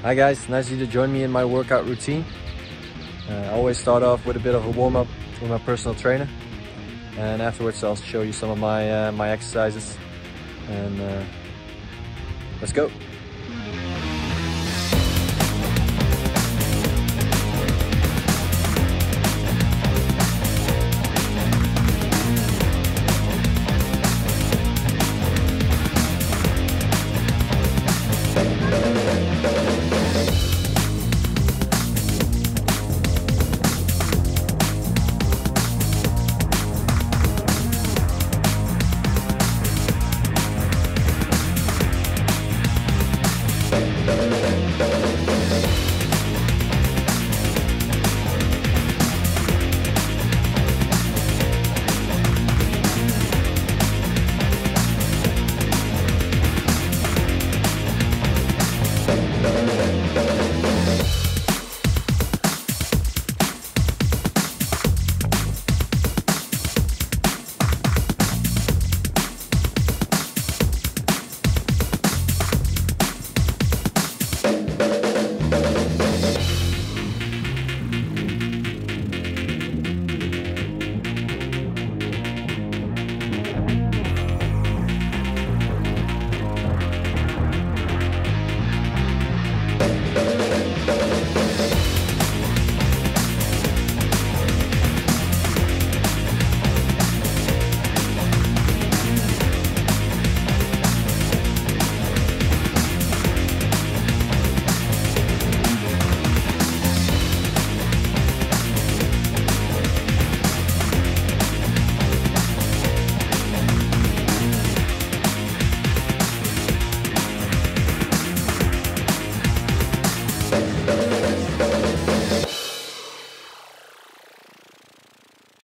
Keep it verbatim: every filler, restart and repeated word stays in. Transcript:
Hi guys, nice of you to join me in my workout routine. Uh, I always start off with a bit of a warm-up with my personal trainer, and afterwards I'll show you some of my, uh, my exercises, and uh, let's go.